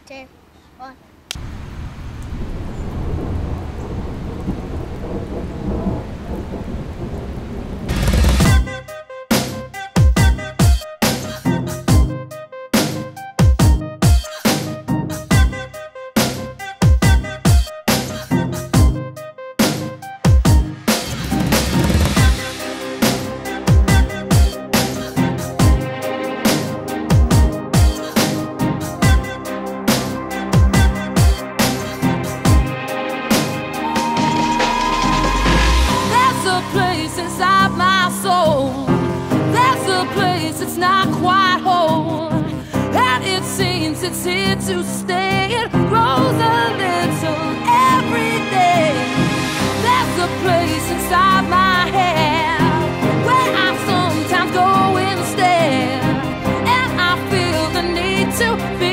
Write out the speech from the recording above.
2, 1. Inside my soul, there's a place it's not quite whole, and it seems it's here to stay. It grows a little every day. There's a place inside my head where I sometimes go instead, and I feel the need to be